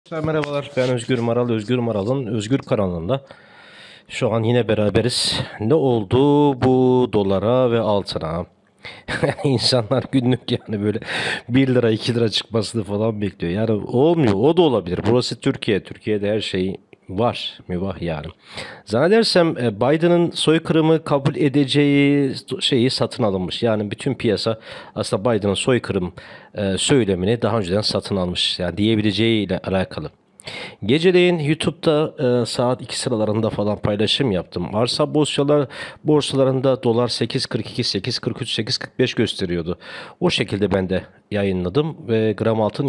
Merhabalar, ben Özgür Maral, Özgür Maral'ın Özgür kanalında. Şu an yine beraberiz. Ne oldu bu dolara ve altına? İnsanlar günlük yani böyle 1 lira 2 lira çıkmasını falan bekliyor. Yani olmuyor, o da olabilir. Burası Türkiye. Türkiye'de her şey var, mübah yani. Zannedersem Biden'ın soykırımı kabul edeceği şeyi satın alınmış. Yani bütün piyasa aslında Biden'ın soykırım söylemini daha önceden satın almış. Yani diyebileceği ile alakalı. Geceleyin YouTube'da saat 2 sıralarında falan paylaşım yaptım. Arsa borsalarında dolar 8.42, 8.43, 8.45 gösteriyordu. O şekilde ben de yayınladım ve gram altın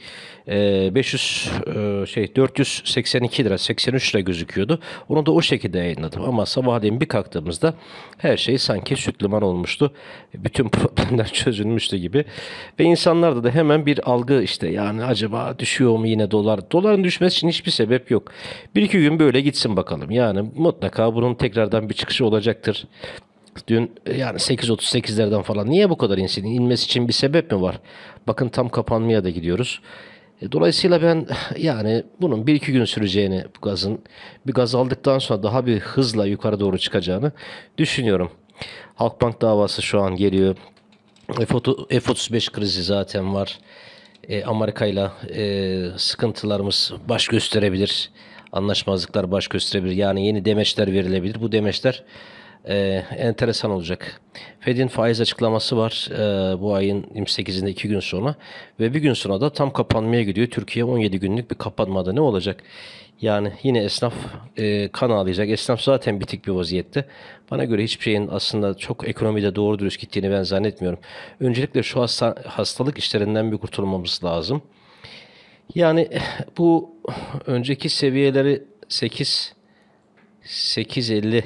482 lira 83 lira gözüküyordu. Onu da o şekilde yayınladım. Ama sabahleyin bir kalktığımızda her şey sanki süt liman olmuştu. Bütün problemler çözülmüştü gibi. Ve insanlarda da hemen bir algı işte yani acaba düşüyor mu yine dolar? Doların düşmesi için hiçbir sebep yok. Bir iki gün böyle gitsin bakalım. Yani mutlaka bunun tekrardan bir çıkışı olacaktır. Dün yani 8.38'lerden falan niye bu kadar insin? İnmesi için bir sebep mi var? Bakın tam kapanmaya da gidiyoruz. Dolayısıyla ben yani bunun bir iki gün süreceğini bu gazın bir gaz aldıktan sonra daha bir hızla yukarı doğru çıkacağını düşünüyorum. Halkbank davası şu an geliyor. F-35 krizi zaten var. Amerika ile sıkıntılarımız baş gösterebilir. Anlaşmazlıklar baş gösterebilir. Yani yeni demeçler verilebilir. Bu demeçler enteresan olacak. Fed'in faiz açıklaması var bu ayın 28'inde 2 gün sonra. Ve bir gün sonra da tam kapanmaya gidiyor. Türkiye 17 günlük bir kapanmada ne olacak? Yani yine esnaf kan ağlayacak. Esnaf zaten bitik bir vaziyette. Bana göre hiçbir şeyin aslında çok ekonomide doğru dürüst gittiğini ben zannetmiyorum. Öncelikle şu hastalık işlerinden bir kurtulmamız lazım. Yani bu önceki seviyeleri 8.50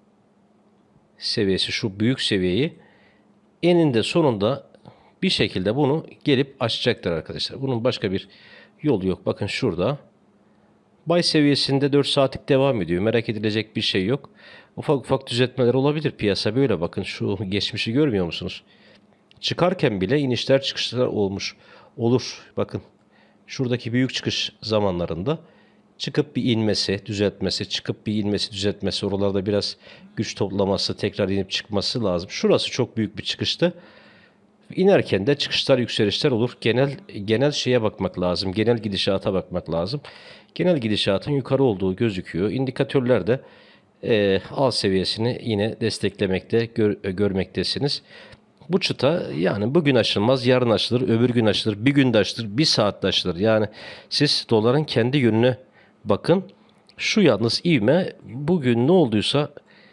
seviyesi, şu büyük seviyeyi eninde sonunda bir şekilde bunu gelip aşacaktır arkadaşlar. Bunun başka bir yolu yok. Bakın şurada. Bay seviyesinde 4 saatlik devam ediyor. Merak edilecek bir şey yok. Ufak ufak düzeltmeler olabilir. Piyasa böyle. Bakın şu geçmişi görmüyor musunuz? Çıkarken bile inişler çıkışlar olmuş. Olur. Bakın şuradaki büyük çıkış zamanlarında çıkıp bir inmesi, düzeltmesi, çıkıp bir inmesi, düzeltmesi, oralarda biraz güç toplaması, tekrar inip çıkması lazım. Şurası çok büyük bir çıkıştı. İnerken de çıkışlar, yükselişler olur. Genel şeye bakmak lazım. Genel gidişata bakmak lazım. Genel gidişatın yukarı olduğu gözüküyor. İndikatörler de al seviyesini yine desteklemekte, görmektesiniz. Bu çıta yani bugün aşılmaz, yarın aşılır, öbür gün aşılır, bir günde aşılır, bir saatte aşılır. Yani siz doların kendi yönüne bakın. Şu yalnız ivme bugün ne olduysa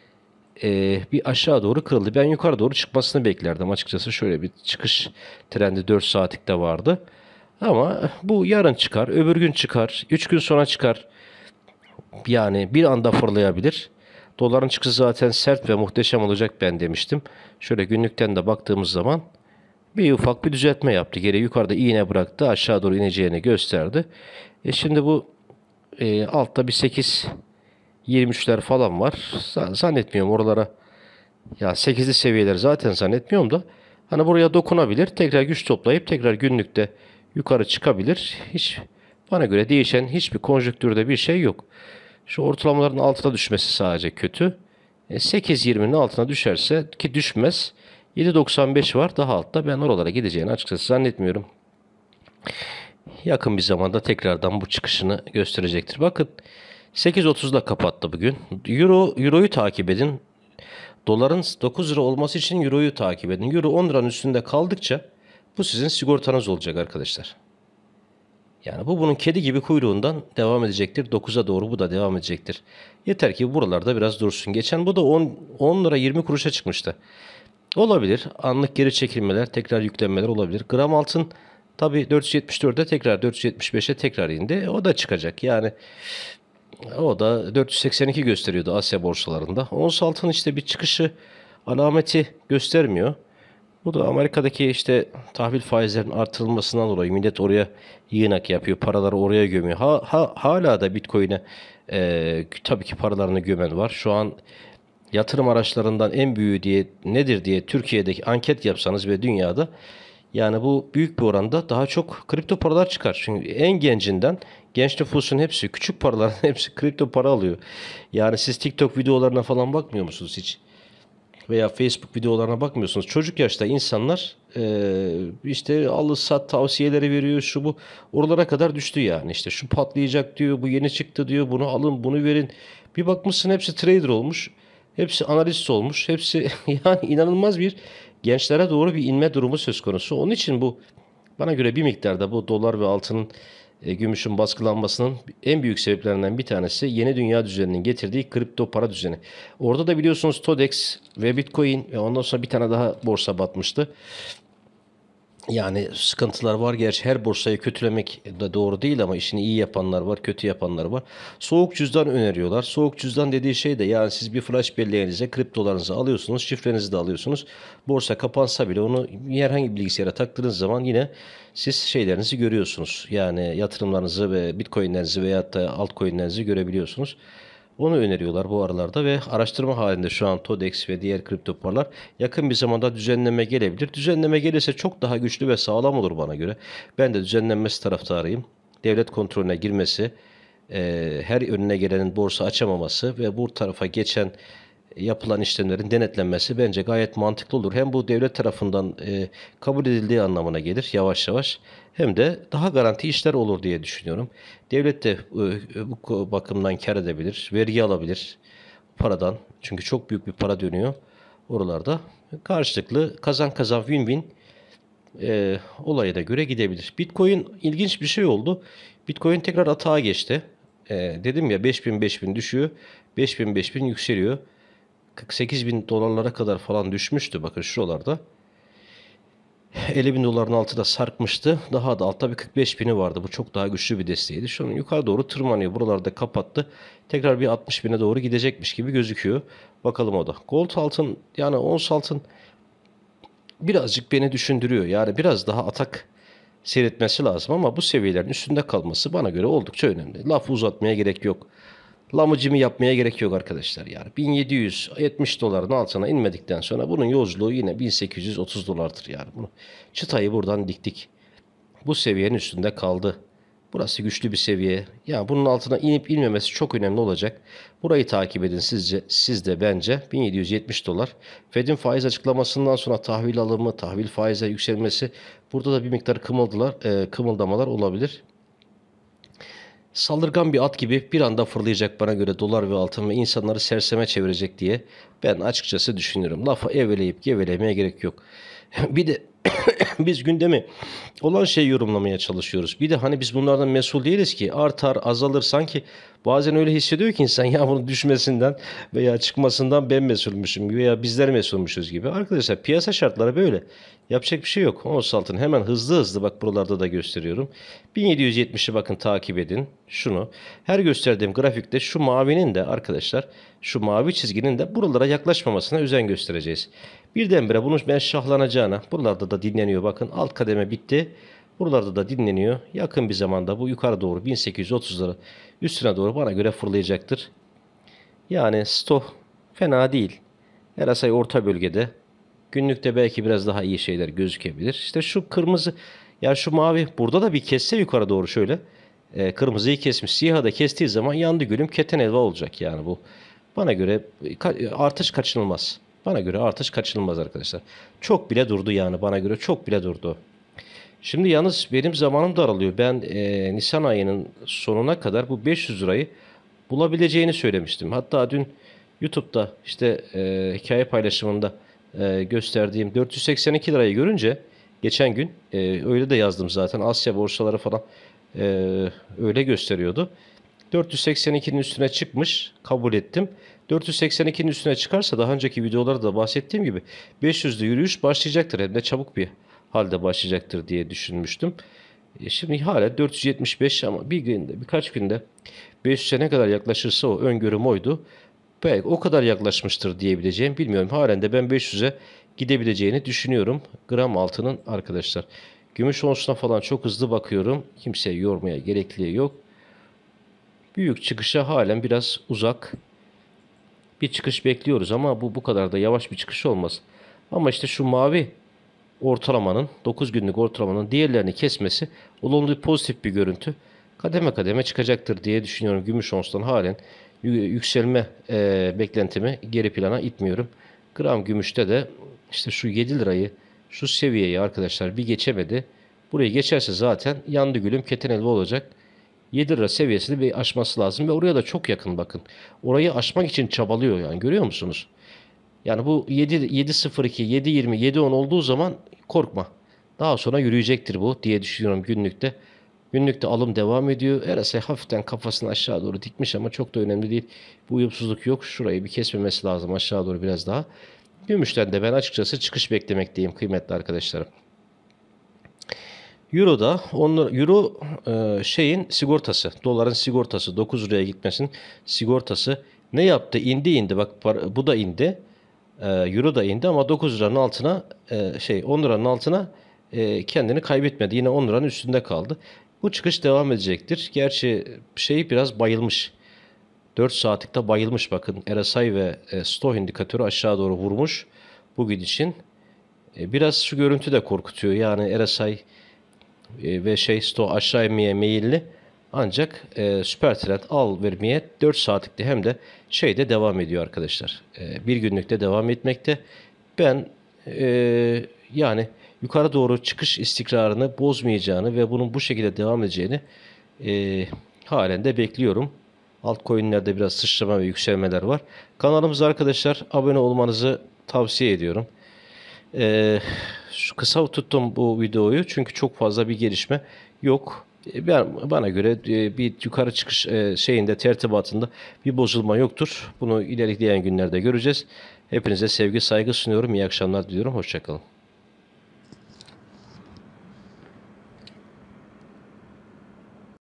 bir aşağı doğru kırıldı. Ben yukarı doğru çıkmasını beklerdim açıkçası. Şöyle bir çıkış trendi 4 saatlikte vardı. Ama bu yarın çıkar, öbür gün çıkar, 3 gün sonra çıkar. Yani bir anda fırlayabilir. Doların çıkışı zaten sert ve muhteşem olacak ben demiştim. Şöyle günlükten de baktığımız zaman bir ufak bir düzeltme yaptı. Geri yukarıda iğne bıraktı. Aşağı doğru ineceğini gösterdi. Şimdi bu altta bir 8.23'ler falan var. Zannetmiyorum oralara. Ya 8'li seviyeler zaten zannetmiyorum da. Hani buraya dokunabilir. Tekrar güç toplayıp tekrar günlükte yukarı çıkabilir. Hiç bana göre değişen hiçbir konjonktürde bir şey yok. Şu ortalamaların altına düşmesi sadece kötü. 8.20'nin altına düşerse ki düşmez. 7.95 var daha altta. Ben oralara gideceğini açıkçası zannetmiyorum. Yakın bir zamanda tekrardan bu çıkışını gösterecektir. Bakın 8.30'da kapattı bugün. Euro'yu takip edin. Doların 9 lira olması için Euro'yu takip edin. Euro 10 liranın üstünde kaldıkça bu sizin sigortanız olacak arkadaşlar. Yani bu bunun kedi gibi kuyruğundan devam edecektir. 9'a doğru bu da devam edecektir. Yeter ki buralarda biraz dursun. Geçen bu da 10 lira 20 kuruşa çıkmıştı. Olabilir. Anlık geri çekilmeler, tekrar yüklenmeler olabilir. Gram altın tabii 474'e tekrar 475'e tekrar indi. O da çıkacak. Yani o da 482 gösteriyordu Asya borsalarında. Ons altın işte bir çıkışı alameti göstermiyor. Bu da Amerika'daki işte tahvil faizlerinin artırılmasından dolayı millet oraya yığınak yapıyor. Paraları oraya gömüyor. Hala da Bitcoin'e tabii ki paralarını gömen var. Şu an yatırım araçlarından en büyüğü diye nedir diye Türkiye'deki anket yapsanız ve dünyada yani bu büyük bir oranda daha çok kripto paralar çıkar. Çünkü en gencinden genç nüfusun hepsi, küçük paraların hepsi kripto para alıyor. Yani siz TikTok videolarına falan bakmıyor musunuz hiç? Veya Facebook videolarına bakmıyorsunuz. Çocuk yaşta insanlar işte al sat tavsiyeleri veriyor, şu bu. Oralara kadar düştü yani. İşte şu patlayacak diyor, bu yeni çıktı diyor, bunu alın, bunu verin. Bir bakmışsın hepsi trader olmuş. Hepsi analist olmuş. Hepsi yani inanılmaz bir gençlere doğru bir inme durumu söz konusu. Onun için bu bana göre bir miktarda bu dolar ve altının gümüşün baskılanmasının en büyük sebeplerinden bir tanesi yeni dünya düzeninin getirdiği kripto para düzeni. Orada da biliyorsunuz Todex ve Bitcoin ve ondan sonra bir tane daha borsa batmıştı. Yani sıkıntılar var. Gerçi her borsayı kötülemek de doğru değil ama işini iyi yapanlar var, kötü yapanlar var. Soğuk cüzdan öneriyorlar. Soğuk cüzdan dediği şey de yani siz bir flash belleğinize kriptolarınızı alıyorsunuz, şifrenizi de alıyorsunuz. Borsa kapansa bile onu herhangi bir bilgisayara taktığınız zaman yine siz şeylerinizi görüyorsunuz. Yani yatırımlarınızı ve Bitcoin'lerinizi veyahut da altcoin'lerinizi görebiliyorsunuz. Onu öneriyorlar bu aralarda ve araştırma halinde şu an Todex ve diğer kripto paralar. Yakın bir zamanda düzenleme gelebilir. Düzenleme gelirse çok daha güçlü ve sağlam olur bana göre. Ben de düzenlenmesi taraftarıyım. Devlet kontrolüne girmesi, her önüne gelenin borsa açamaması ve bu tarafa geçen yapılan işlemlerin denetlenmesi bence gayet mantıklı olur. Hem bu devlet tarafından kabul edildiği anlamına gelir yavaş yavaş. Hem de daha garanti işler olur diye düşünüyorum. Devlet de bu bakımdan kar edebilir, vergi alabilir paradan. Çünkü çok büyük bir para dönüyor oralarda. Karşılıklı kazan kazan win-win olaya da göre gidebilir. Bitcoin ilginç bir şey oldu. Bitcoin tekrar atağa geçti. Dedim ya 5000 düşüyor. 5000 yükseliyor. 48 bin dolarlara kadar falan düşmüştü. Bakın şuralarda. 50 bin doların altında sarkmıştı. Daha da altta bir 45 bini vardı. Bu çok daha güçlü bir desteğiydi. Şu an yukarı doğru tırmanıyor. Buralarda kapattı. Tekrar bir 60 bine doğru gidecekmiş gibi gözüküyor. Bakalım o da. Gold altın yani ons altın birazcık beni düşündürüyor. Yani biraz daha atak seyretmesi lazım ama bu seviyelerin üstünde kalması bana göre oldukça önemli. Lafı uzatmaya gerek yok. Lamıcımı yapmaya gerek yok arkadaşlar yani. 1770 doların altına inmedikten sonra bunun yolculuğu yine 1830 dolardır yani. Bunu çıtayı buradan diktik. Bu seviyenin üstünde kaldı. Burası güçlü bir seviye. Ya bunun altına inip inmemesi çok önemli olacak. Burayı takip edin sizce, siz de bence 1770 dolar. Fed'in faiz açıklamasından sonra tahvil alımı, tahvil faize yükselmesi burada da bir miktar kımıldamalar olabilir. Saldırgan bir at gibi bir anda fırlayacak bana göre dolar ve altın ve insanları serseme çevirecek diye ben açıkçası düşünüyorum. Lafı eveleyip gevelemeye gerek yok. Bir de biz gündemi olan şeyi yorumlamaya çalışıyoruz. Bir de hani biz bunlardan mesul değiliz ki artar azalır sanki bazen öyle hissediyor ki insan ya bunun düşmesinden veya çıkmasından ben mesulmüşüm gibi veya bizler mesulmüşüz gibi. Arkadaşlar piyasa şartları böyle. Yapacak bir şey yok. Ons altın hemen hızlı hızlı bak buralarda da gösteriyorum. 1770'i bakın takip edin. Şunu. Her gösterdiğim grafikte şu mavinin de arkadaşlar şu mavi çizginin de buralara yaklaşmamasına özen göstereceğiz. Birdenbire bunu ben şahlanacağına buralarda da dinleniyor. Bakın alt kademe bitti. Buralarda da dinleniyor. Yakın bir zamanda bu yukarı doğru 1830'ları üstüne doğru bana göre fırlayacaktır. Yani sto fena değil. RSI orta bölgede. Günlükte belki biraz daha iyi şeyler gözükebilir. İşte şu kırmızı ya şu mavi burada da bir kesse yukarı doğru şöyle. Kırmızıyı kesmiş. Siyahı da kestiği zaman yandı gülüm keten elva olacak yani bu. Bana göre artış kaçınılmaz. Bana göre artış kaçınılmaz arkadaşlar. Çok bile durdu yani bana göre çok bile durdu. Şimdi yalnız benim zamanım daralıyor. Ben Nisan ayının sonuna kadar bu 500 lirayı bulabileceğini söylemiştim. Hatta dün YouTube'da işte hikaye paylaşımında gösterdiğim 482 lirayı görünce geçen gün öyle de yazdım zaten. Asya borsaları falan e, öyle gösteriyordu. 482'nin üstüne çıkmış. Kabul ettim. 482'nin üstüne çıkarsa daha önceki videolarda da bahsettiğim gibi 500'lü yürüyüş başlayacaktır. Hem de çabuk bir halde başlayacaktır diye düşünmüştüm. Şimdi hala 475 ama bir günde birkaç günde 500'e ne kadar yaklaşırsa o öngörüm oydu. Belki o kadar yaklaşmıştır diyebileceğim bilmiyorum. Halen de ben 500'e gidebileceğini düşünüyorum. Gram altının arkadaşlar. Gümüş onsuna falan çok hızlı bakıyorum. Kimseyi yormaya gerekliliği yok. Büyük çıkışa halen biraz uzak bir çıkış bekliyoruz ama bu kadar da yavaş bir çıkış olmaz. Ama işte şu mavi ortalamanın 9 günlük ortalamanın diğerlerini kesmesi olumlu pozitif bir görüntü. kademe kademe çıkacaktır diye düşünüyorum. Gümüş onstan halen yükselme beklentimi geri plana itmiyorum. Gram gümüşte de işte şu 7 lirayı, şu seviyeyi arkadaşlar bir geçemedi. Burayı geçerse zaten yandı gülüm keten elva olacak. 7 lira seviyesini bir aşması lazım ve oraya da çok yakın bakın. Orayı aşmak için çabalıyor yani, görüyor musunuz? Yani bu 7.02, 7.20, 7.10 olduğu zaman korkma. Daha sonra yürüyecektir bu diye düşünüyorum günlükte. Günlükte alım devam ediyor. RSI hafiften kafasını aşağı doğru dikmiş ama çok da önemli değil. Bu uyumsuzluk yok. Şurayı bir kesmemesi lazım aşağı doğru biraz daha. Gümüşten de ben açıkçası çıkış beklemekteyim kıymetli arkadaşlarım. Euro'da Euro şeyin sigortası, doların sigortası 9 liraya gitmesinin sigortası ne yaptı? İndi bak bu da indi. Euro da indi ama 9 liranın altına 10 liranın altına kendini kaybetmedi. Yine 10 liranın üstünde kaldı. Bu çıkış devam edecektir. Gerçi şey biraz bayılmış. 4 saatlikte bayılmış bakın. RSI ve Sto indikatörü aşağı doğru vurmuş bugün için. Biraz şu görüntü de korkutuyor. Yani RSI ve Sto aşağı inmeye meyilli. Ancak süper trend al vermeye 4 saatlikte hem de şeyde devam ediyor arkadaşlar. Bir günlükte devam etmekte. Ben yani yukarı doğru çıkış istikrarını bozmayacağını ve bunun bu şekilde devam edeceğini halen de bekliyorum. Altcoin'lerde biraz sıçrama ve yükselmeler var. Kanalımıza arkadaşlar abone olmanızı tavsiye ediyorum. Şu kısa tuttum bu videoyu çünkü çok fazla bir gelişme yok. Bana göre bir yukarı çıkış şeyinde tertibatında bir bozulma yoktur. Bunu ilerleyen günlerde göreceğiz. Hepinize sevgi saygı sunuyorum. İyi akşamlar diliyorum. Hoşçakalın.